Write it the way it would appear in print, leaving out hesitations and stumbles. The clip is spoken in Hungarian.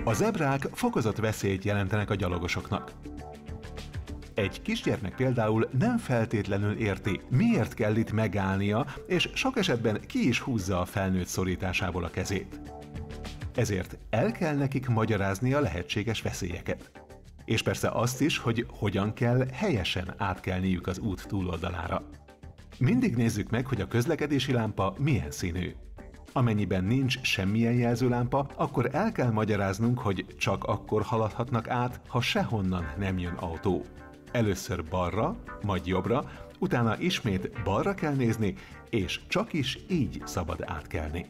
A zebrák fokozott veszélyt jelentenek a gyalogosoknak. Egy kisgyermek például nem feltétlenül érti, miért kell itt megállnia, és sok esetben ki is húzza a felnőtt szorításából a kezét. Ezért el kell nekik magyarázni a lehetséges veszélyeket. És persze azt is, hogy hogyan kell helyesen átkelniük az út túloldalára. Mindig nézzük meg, hogy a közlekedési lámpa milyen színű. Amennyiben nincs semmilyen jelzőlámpa, akkor el kell magyaráznunk, hogy csak akkor haladhatnak át, ha sehonnan nem jön autó. Először balra, majd jobbra, utána ismét balra kell nézni, és csak is így szabad átkelni.